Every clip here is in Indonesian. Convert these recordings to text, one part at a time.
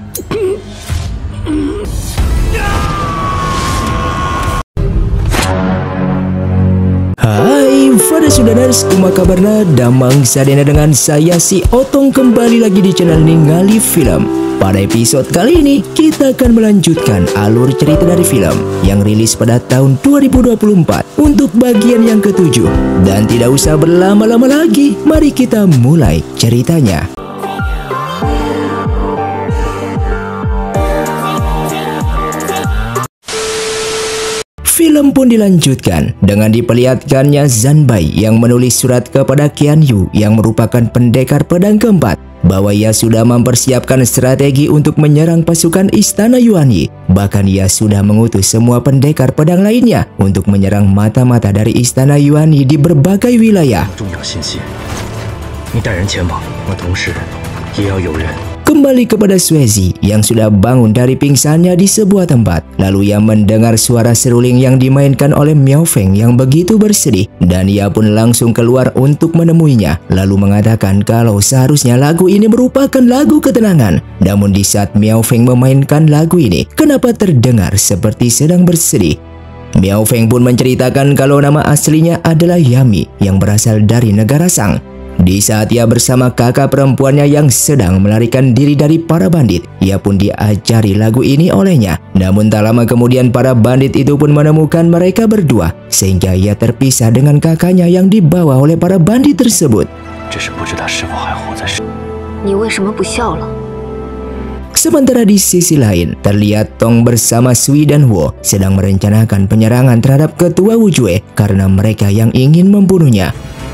Hai, pada Sudaners, kuma kabarna damang sadena dengan saya si Otong kembali lagi di channel Ningali Film. Pada episode kali ini, kita akan melanjutkan alur cerita dari film yang rilis pada tahun 2024 untuk bagian yang ke-7. Dan tidak usah berlama-lama lagi, mari kita mulai ceritanya. Film pun dilanjutkan dengan diperlihatkannya Zanbai yang menulis surat kepada Qian Yu yang merupakan pendekar pedang keempat bahwa ia sudah mempersiapkan strategi untuk menyerang pasukan Istana Yuan Yi. Bahkan ia sudah mengutus semua pendekar pedang lainnya untuk menyerang mata-mata dari Istana Yuan Yi di berbagai wilayah. Kembali kepada Suezi yang sudah bangun dari pingsannya di sebuah tempat. Lalu ia mendengar suara seruling yang dimainkan oleh Miao Feng yang begitu bersedih. Dan ia pun langsung keluar untuk menemuinya. Lalu mengatakan kalau seharusnya lagu ini merupakan lagu ketenangan. Namun di saat Miao Feng memainkan lagu ini, kenapa terdengar seperti sedang bersedih? Miao Feng pun menceritakan kalau nama aslinya adalah Yami yang berasal dari negara Sang. Di saat ia bersama kakak perempuannya yang sedang melarikan diri dari para bandit, ia pun diajari lagu ini olehnya. Namun tak lama kemudian para bandit itu pun menemukan mereka berdua, sehingga ia terpisah dengan kakaknya yang dibawa oleh para bandit tersebut. Sementara di sisi lain, terlihat Tong bersama Sui dan Huo sedang merencanakan penyerangan terhadap ketua Wujue karena mereka yang ingin membunuhnya.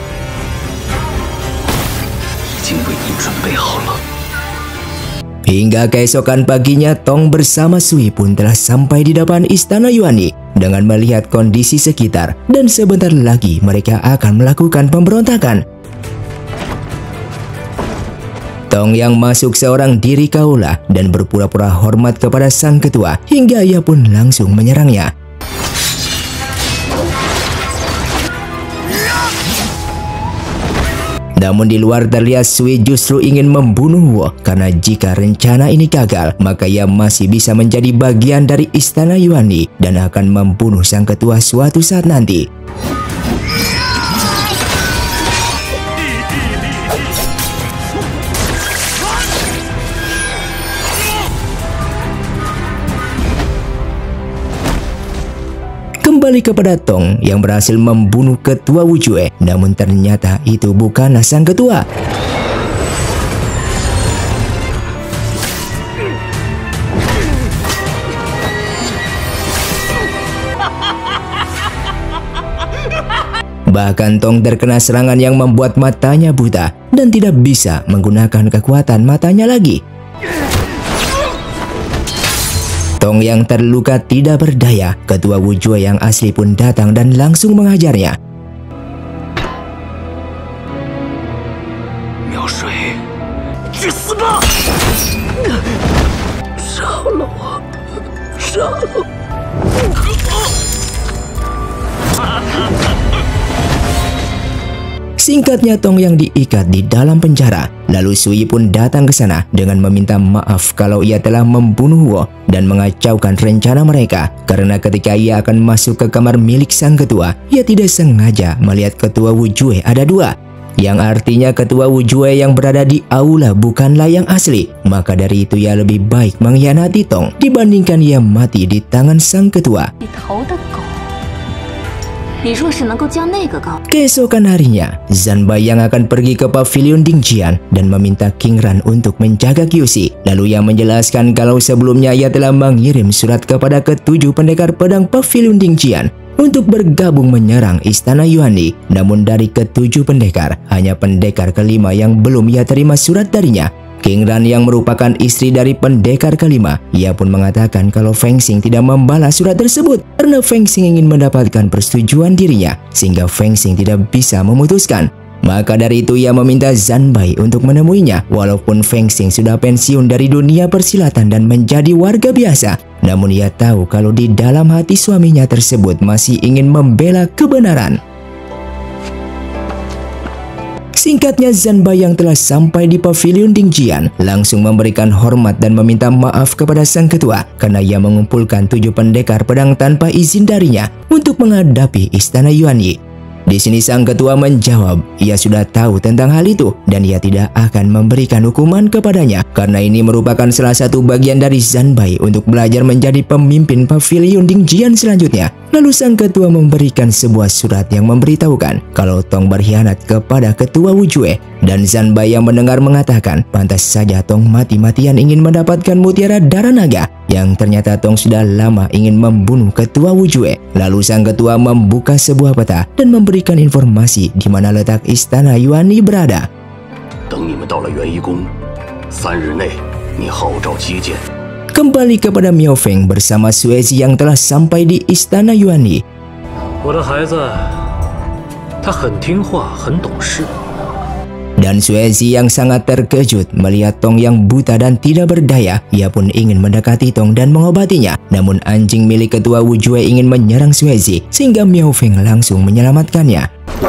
Hingga keesokan paginya, Tong bersama Sui pun telah sampai di depan Istana Yuan Yi dengan melihat kondisi sekitar, dan sebentar lagi mereka akan melakukan pemberontakan. Tong yang masuk seorang diri kaula dan berpura-pura hormat kepada sang ketua hingga ia pun langsung menyerangnya. Namun di luar terlihat Sui justru ingin membunuh Huo karena jika rencana ini gagal, maka ia masih bisa menjadi bagian dari Istana Yuan Yi dan akan membunuh sang ketua suatu saat nanti. Kembali kepada Tong yang berhasil membunuh ketua Wujue, namun ternyata itu bukanlah sang ketua. Bahkan Tong terkena serangan yang membuat matanya buta dan tidak bisa menggunakan kekuatan matanya lagi. Tong yang terluka tidak berdaya, ketua Wujue yang asli pun datang dan langsung menghajarnya. Singkatnya, Tong yang diikat di dalam penjara. Lalu Sui pun datang ke sana dengan meminta maaf kalau ia telah membunuh Huo dan mengacaukan rencana mereka. Karena ketika ia akan masuk ke kamar milik sang ketua, ia tidak sengaja melihat ketua Wujue ada dua. Yang artinya ketua Wujue yang berada di aula bukanlah yang asli. Maka dari itu ia lebih baik mengkhianati Tong dibandingkan ia mati di tangan sang ketua. Keesokan harinya, Zanbai yang akan pergi ke pavilion Dingjian dan meminta King Ran untuk menjaga Kyushi. Lalu ia menjelaskan kalau sebelumnya ia telah mengirim surat kepada ketujuh pendekar pedang pavilion Dingjian untuk bergabung menyerang Istana Yuan Yi. Namun dari ketujuh pendekar, hanya pendekar kelima yang belum ia terima surat darinya. King Ran yang merupakan istri dari pendekar kelima, ia pun mengatakan kalau Feng Xing tidak membalas surat tersebut karena Feng Xing ingin mendapatkan persetujuan dirinya, sehingga Feng Xing tidak bisa memutuskan. Maka dari itu ia meminta Zanbai untuk menemuinya walaupun Feng Xing sudah pensiun dari dunia persilatan dan menjadi warga biasa. Namun ia tahu kalau di dalam hati suaminya tersebut masih ingin membela kebenaran. Singkatnya, Zanbai yang telah sampai di pavilion Dingjian langsung memberikan hormat dan meminta maaf kepada sang ketua karena ia mengumpulkan 7 pendekar pedang tanpa izin darinya untuk menghadapi istana Yuanyi. Di sini sang ketua menjawab, ia sudah tahu tentang hal itu dan ia tidak akan memberikan hukuman kepadanya karena ini merupakan salah satu bagian dari Zanbai untuk belajar menjadi pemimpin pavilion Dingjian selanjutnya. Lalu sang ketua memberikan sebuah surat yang memberitahukan kalau Tong berkhianat kepada ketua Wujue, dan Zanbai yang mendengar mengatakan pantas saja Tong mati-matian ingin mendapatkan mutiara darah naga yang ternyata Tong sudah lama ingin membunuh ketua Wujue. Lalu sang ketua membuka sebuah peta dan memberikan informasi di mana letak istana Yuanyi berada. Kembali kepada Miao Feng bersama Suezi yang telah sampai di istana Yuanyi. Dan Suezi yang sangat terkejut melihat Tong yang buta dan tidak berdaya. Ia pun ingin mendekati Tong dan mengobatinya. Namun anjing milik ketua Wujue ingin menyerang Suezi sehingga Miao Feng langsung menyelamatkannya.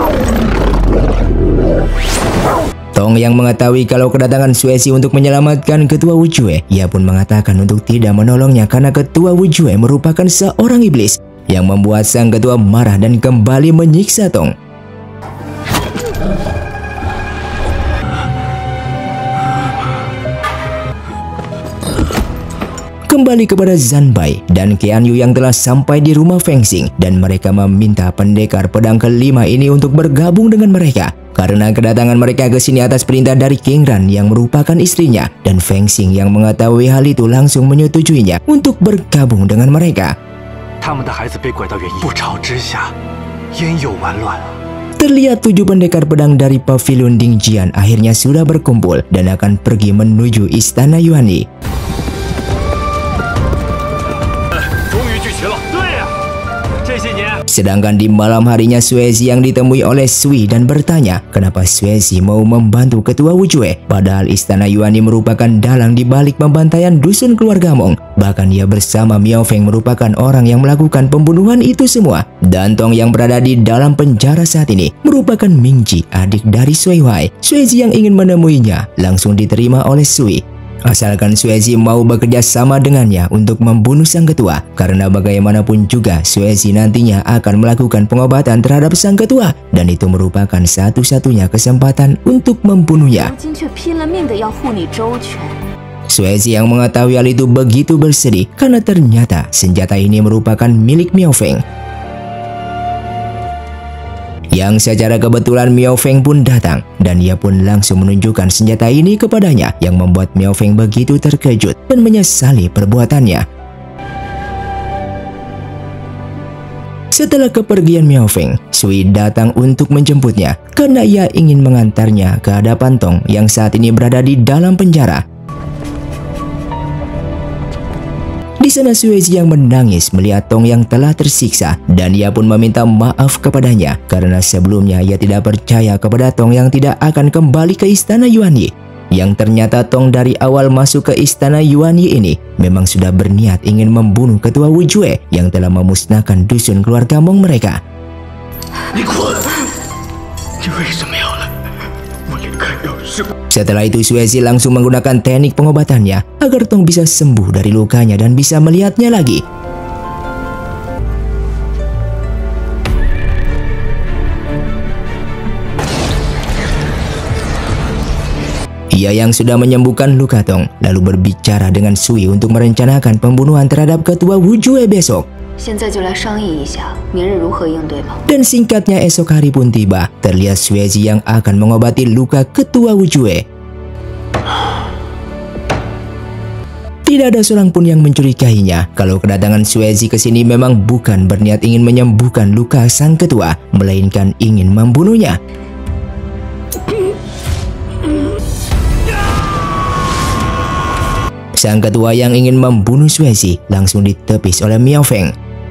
Tong yang mengetahui kalau kedatangan Suezi untuk menyelamatkan ketua Wujue, ia pun mengatakan untuk tidak menolongnya karena ketua Wujue merupakan seorang iblis yang membuat sang ketua marah dan kembali menyiksa Tong. Kembali kepada Zanbai dan Qianyu yang telah sampai di rumah Feng Xing, dan mereka meminta pendekar pedang kelima ini untuk bergabung dengan mereka karena kedatangan mereka ke sini atas perintah dari King Ran yang merupakan istrinya, dan Feng Xing yang mengetahui hal itu langsung menyetujuinya untuk bergabung dengan mereka. Terlihat 7 pendekar pedang dari pavilion Dingjian akhirnya sudah berkumpul dan akan pergi menuju istana Yuanyi. Sedangkan di malam harinya Suezi yang ditemui oleh Sui dan bertanya kenapa Suezi mau membantu ketua Wujue, padahal istana Yuanyi merupakan dalang di balik pembantaian dusun keluarga Mong. Bahkan ia bersama Miao Feng merupakan orang yang melakukan pembunuhan itu semua. Dan Tong yang berada di dalam penjara saat ini merupakan Mingji, adik dari Sui Wai. Suezi yang ingin menemuinya langsung diterima oleh Sui. Asalkan Suezi mau bekerja sama dengannya untuk membunuh sang ketua, karena bagaimanapun juga Suezi nantinya akan melakukan pengobatan terhadap sang ketua, dan itu merupakan satu-satunya kesempatan untuk membunuhnya. Suezi yang mengetahui hal itu begitu bersedih karena ternyata senjata ini merupakan milik Miao Feng. Yang secara kebetulan Miao Feng pun datang dan ia pun langsung menunjukkan senjata ini kepadanya yang membuat Miao Feng begitu terkejut dan menyesali perbuatannya. Setelah kepergian Miao Feng, Sui datang untuk menjemputnya karena ia ingin mengantarnya ke hadapan Tong yang saat ini berada di dalam penjara. Di sana Suezi yang menangis melihat Tong yang telah tersiksa dan ia pun meminta maaf kepadanya karena sebelumnya ia tidak percaya kepada Tong yang tidak akan kembali ke istana Yuanyi. Yang ternyata Tong dari awal masuk ke istana Yuanyi ini memang sudah berniat ingin membunuh ketua Wujue yang telah memusnahkan dusun keluarga Mong mereka. Setelah itu Suezi langsung menggunakan teknik pengobatannya agar Tong bisa sembuh dari lukanya dan bisa melihatnya lagi. Ia yang sudah menyembuhkan luka Tong lalu berbicara dengan Sui untuk merencanakan pembunuhan terhadap ketua Wujue besok. Dan singkatnya esok hari pun tiba, terlihat Suezi yang akan mengobati luka ketua Wujue. Tidak ada seorang pun yang mencurigainya kalau kedatangan Suezi ke sini memang bukan berniat ingin menyembuhkan luka sang ketua, melainkan ingin membunuhnya. Sang ketua yang ingin membunuh Suezi langsung ditepis oleh Miao Feng.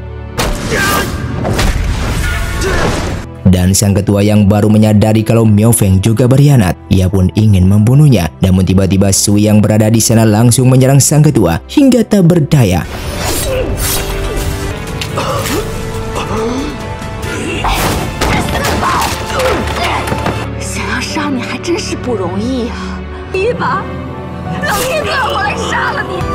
Dan sang ketua yang baru menyadari kalau Miao Feng juga berkhianat, ia pun ingin membunuhnya. Namun tiba-tiba Sui yang berada di sana langsung menyerang sang ketua hingga tak berdaya. 不容易啊！一把，老天都要我来杀了你！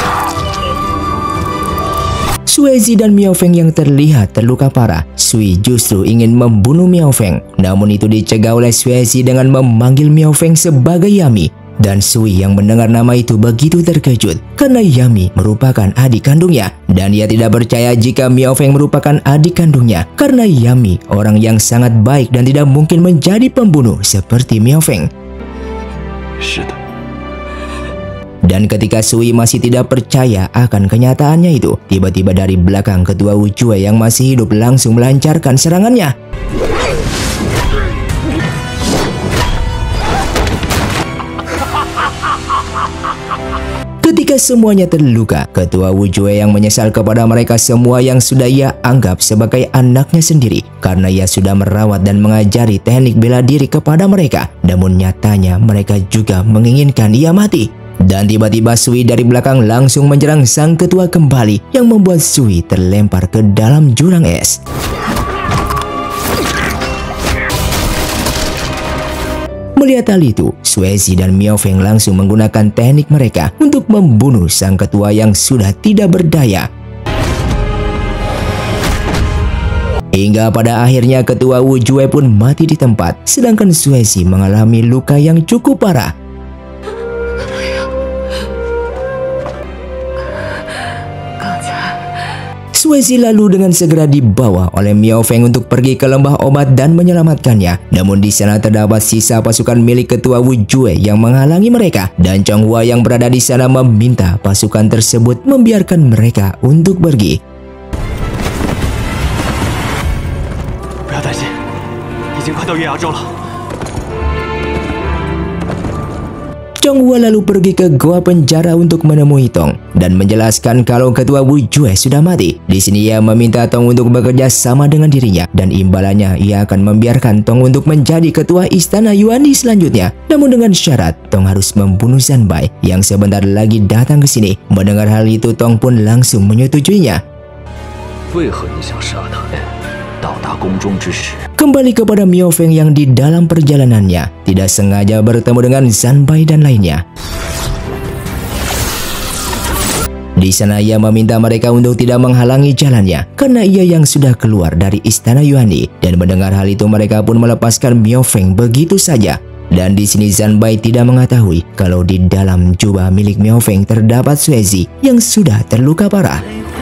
Suezi dan Miao Feng yang terlihat terluka parah. Sui justru ingin membunuh Miao Feng, namun itu dicegah oleh Suezi dengan memanggil Miao Feng sebagai Yami. Dan Sui yang mendengar nama itu begitu terkejut karena Yami merupakan adik kandungnya. Dan ia tidak percaya jika Miao Feng merupakan adik kandungnya karena Yami orang yang sangat baik dan tidak mungkin menjadi pembunuh seperti Miao Feng. Dan ketika Sui masih tidak percaya akan kenyataannya itu, tiba-tiba dari belakang ketua Wujue yang masih hidup langsung melancarkan serangannya. Ketika semuanya terluka, ketua Wujue yang menyesal kepada mereka semua yang sudah ia anggap sebagai anaknya sendiri karena ia sudah merawat dan mengajari teknik bela diri kepada mereka. Namun nyatanya mereka juga menginginkan ia mati. Dan tiba-tiba Sui dari belakang langsung menyerang sang ketua kembali yang membuat Sui terlempar ke dalam jurang es. Melihat hal itu, Suezi dan Miao Feng langsung menggunakan teknik mereka untuk membunuh sang ketua yang sudah tidak berdaya. Hingga pada akhirnya ketua Wujue pun mati di tempat, sedangkan Suezi mengalami luka yang cukup parah. Suezi lalu dengan segera dibawa oleh Miao Feng untuk pergi ke lembah obat dan menyelamatkannya. Namun di sana terdapat sisa pasukan milik ketua Wujue yang menghalangi mereka, dan Chonghua yang berada di sana meminta pasukan tersebut membiarkan mereka untuk pergi. Chonghua lalu pergi ke goa penjara untuk menemui Tong dan menjelaskan kalau ketua Wujue sudah mati. Di sini ia meminta Tong untuk bekerja sama dengan dirinya dan imbalannya ia akan membiarkan Tong untuk menjadi ketua istana Yuan selanjutnya. Namun dengan syarat Tong harus membunuh Zanbai yang sebentar lagi datang ke sini. Mendengar hal itu Tong pun langsung menyetujuinya. Kembali kepada Miao Feng yang di dalam perjalanannya tidak sengaja bertemu dengan Zanbai dan lainnya. Di sana ia meminta mereka untuk tidak menghalangi jalannya karena ia yang sudah keluar dari istana Yuani, dan mendengar hal itu mereka pun melepaskan Miao Feng begitu saja. Dan di sini Zanbai tidak mengetahui kalau di dalam jubah milik Miao Feng terdapat Suezi yang sudah terluka parah.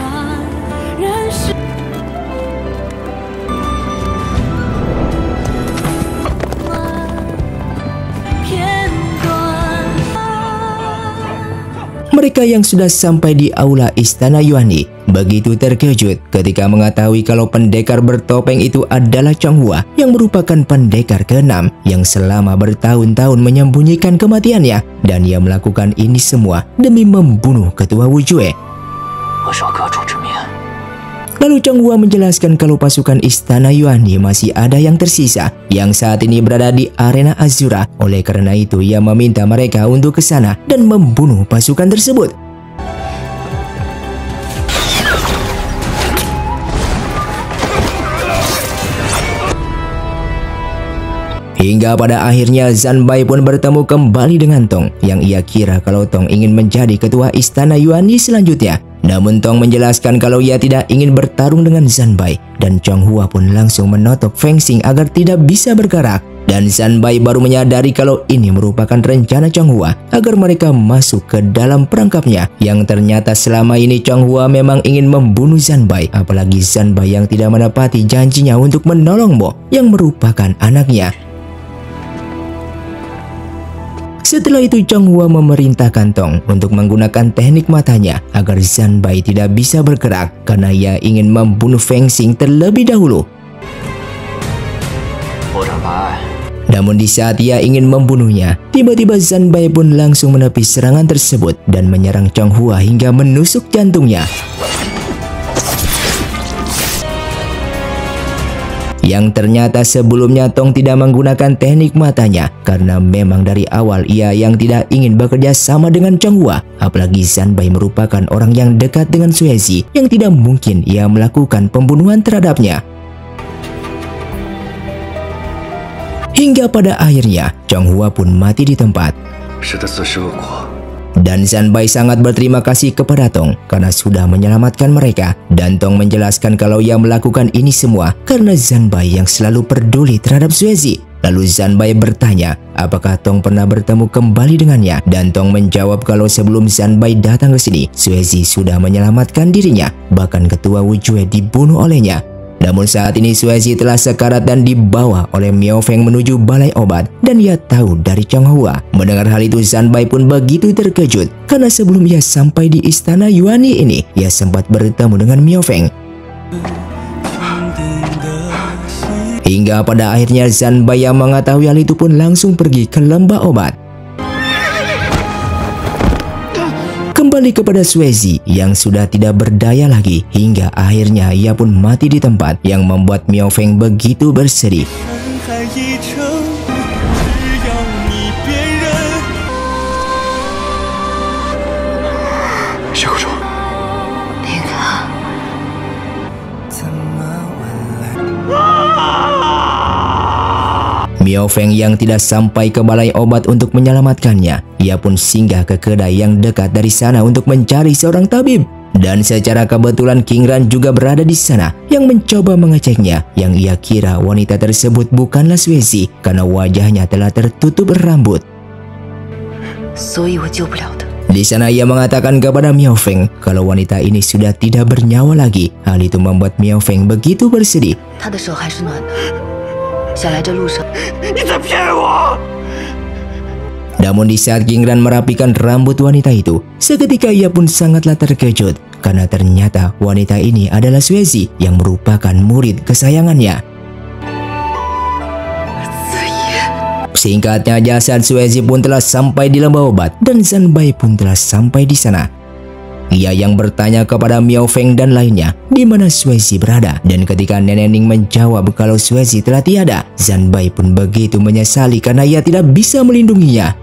Mereka yang sudah sampai di aula istana Yuani begitu terkejut ketika mengetahui kalau pendekar bertopeng itu adalah Chonghua yang merupakan pendekar ke-6 yang selama bertahun-tahun menyembunyikan kematiannya, dan ia melakukan ini semua demi membunuh ketua Wujue. Lalu Chonghua menjelaskan kalau pasukan istana Yuani masih ada yang tersisa yang saat ini berada di arena Azura. Oleh karena itu ia meminta mereka untuk ke sana dan membunuh pasukan tersebut. Hingga pada akhirnya Zanbai pun bertemu kembali dengan Tong yang ia kira kalau Tong ingin menjadi ketua istana Yuani selanjutnya. Namun Tong menjelaskan kalau ia tidak ingin bertarung dengan Zanbai, dan Chonghua pun langsung menotok Feng Xing agar tidak bisa bergerak. Dan Zanbai baru menyadari kalau ini merupakan rencana Chonghua agar mereka masuk ke dalam perangkapnya, yang ternyata selama ini Chonghua memang ingin membunuh Zanbai, apalagi Zanbai yang tidak menepati janjinya untuk menolong Mo yang merupakan anaknya. Setelah itu Chonghua memerintahkan Tong untuk menggunakan teknik matanya agar Zanbai tidak bisa bergerak karena ia ingin membunuh Feng Xing terlebih dahulu. Namun di saat ia ingin membunuhnya, tiba-tiba Zanbai pun langsung menepis serangan tersebut dan menyerang Chonghua hingga menusuk jantungnya. Yang ternyata sebelumnya Tong tidak menggunakan teknik matanya karena memang dari awal ia yang tidak ingin bekerja sama dengan Chonghua, apalagi Zanbai merupakan orang yang dekat dengan Suezi yang tidak mungkin ia melakukan pembunuhan terhadapnya. Hingga pada akhirnya Chonghua pun mati di tempat. Dan Zanbai sangat berterima kasih kepada Tong karena sudah menyelamatkan mereka. Dan Tong menjelaskan kalau ia melakukan ini semua karena Zanbai yang selalu peduli terhadap Xuezi. Lalu Zanbai bertanya apakah Tong pernah bertemu kembali dengannya. Dan Tong menjawab kalau sebelum Zanbai datang ke sini, Xuezi sudah menyelamatkan dirinya. Bahkan ketua Wujue dibunuh olehnya. Namun saat ini Xuezi telah sekarat dan dibawa oleh Miao Feng menuju balai obat dan ia tahu dari Chonghua. Mendengar hal itu Zanbai pun begitu terkejut karena sebelum ia sampai di istana Yuani ini ia sempat bertemu dengan Miao Feng. Hingga pada akhirnya Zanbai yang mengetahui hal itu pun langsung pergi ke lembah obat. Kembali kepada Xuezi yang sudah tidak berdaya lagi hingga akhirnya ia pun mati di tempat yang membuat Miao Feng begitu bersedih. Miao Feng yang tidak sampai ke balai obat untuk menyelamatkannya. Ia pun singgah ke kedai yang dekat dari sana untuk mencari seorang tabib. Dan secara kebetulan King Ran juga berada di sana yang mencoba mengeceknya. Yang ia kira wanita tersebut bukanlah Xuezi karena wajahnya telah tertutup rambut. Di sana ia mengatakan kepada Miao Feng kalau wanita ini sudah tidak bernyawa lagi. Hal itu membuat Miao Feng begitu bersedih. Namun di saat King Ran merapikan rambut wanita itu, seketika ia pun sangatlah terkejut karena ternyata wanita ini adalah Xuezi yang merupakan murid kesayangannya. Singkatnya jasad Xuezi pun telah sampai di lembah obat dan Zanbai pun telah sampai di sana. Ia yang bertanya kepada Miao Feng dan lainnya di mana Xuezi berada. Dan ketika Nenek Ning menjawab kalau Xuezi telah tiada, Zanbai pun begitu menyesali karena ia tidak bisa melindunginya.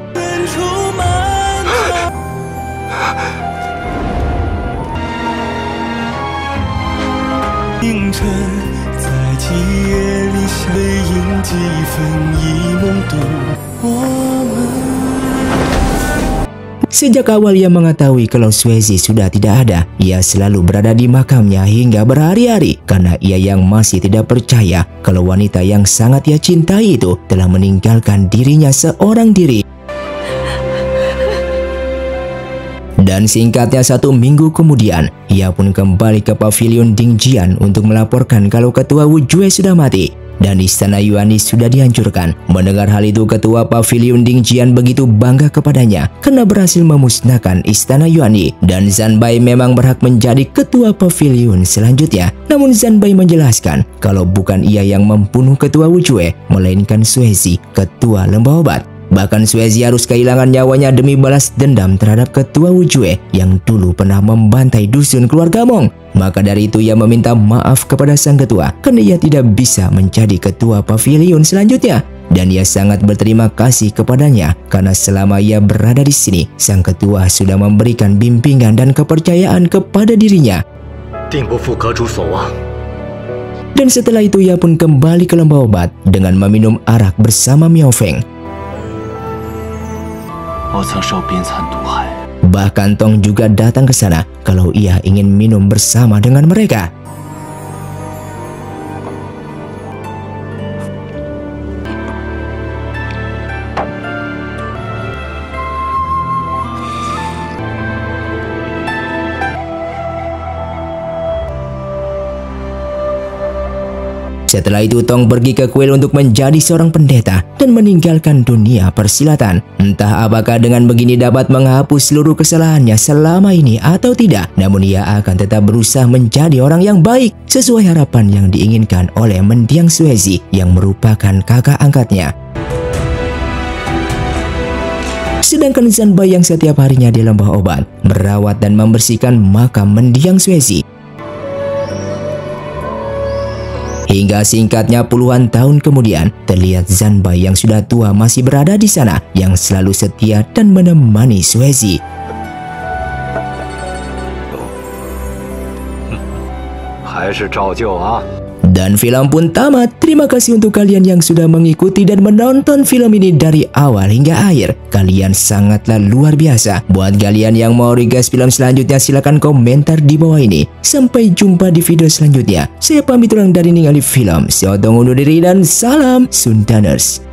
Sejak awal ia mengetahui kalau Xuezi sudah tidak ada, ia selalu berada di makamnya hingga berhari-hari karena ia yang masih tidak percaya kalau wanita yang sangat ia cintai itu telah meninggalkan dirinya seorang diri. Dan singkatnya 1 minggu kemudian, ia pun kembali ke pavilion Dingjian untuk melaporkan kalau ketua Wujue sudah mati. Dan istana Yuani sudah dihancurkan. Mendengar hal itu ketua pavilion Dingjian begitu bangga kepadanya karena berhasil memusnahkan istana Yuani. Dan Zanbai memang berhak menjadi ketua pavilion selanjutnya. Namun Zanbai menjelaskan kalau bukan ia yang membunuh ketua Wujue, melainkan Xuezi, ketua lembah obat. Bahkan Xuezi harus kehilangan nyawanya demi balas dendam terhadap ketua Wujue yang dulu pernah membantai dusun keluarga Mong. Maka dari itu ia meminta maaf kepada sang ketua karena ia tidak bisa menjadi ketua pavilion selanjutnya. Dan ia sangat berterima kasih kepadanya karena selama ia berada di sini, sang ketua sudah memberikan bimbingan dan kepercayaan kepada dirinya. Dan setelah itu ia pun kembali ke lembah obat dengan meminum arak bersama Miao Feng. Bahkan Tong juga datang ke sana kalau ia ingin minum bersama dengan mereka. Setelah itu Tong pergi ke kuil untuk menjadi seorang pendeta dan meninggalkan dunia persilatan. Entah apakah dengan begini dapat menghapus seluruh kesalahannya selama ini atau tidak. Namun ia akan tetap berusaha menjadi orang yang baik sesuai harapan yang diinginkan oleh mendiang Xuezi yang merupakan kakak angkatnya. Sedangkan Zanbai yang setiap harinya di lembah obat merawat dan membersihkan makam mendiang Xuezi. Hingga singkatnya puluhan tahun kemudian, terlihat Zanbai yang sudah tua masih berada di sana, yang selalu setia dan menemani Xuezi. Dan film pun tamat. Terima kasih untuk kalian yang sudah mengikuti dan menonton film ini dari awal hingga akhir. Kalian sangatlah luar biasa. Buat kalian yang mau request film selanjutnya, silahkan komentar di bawah ini. Sampai jumpa di video selanjutnya. Saya pamit ulang dari Ningali Film. Saya Otong undur diri dan salam Sundaners.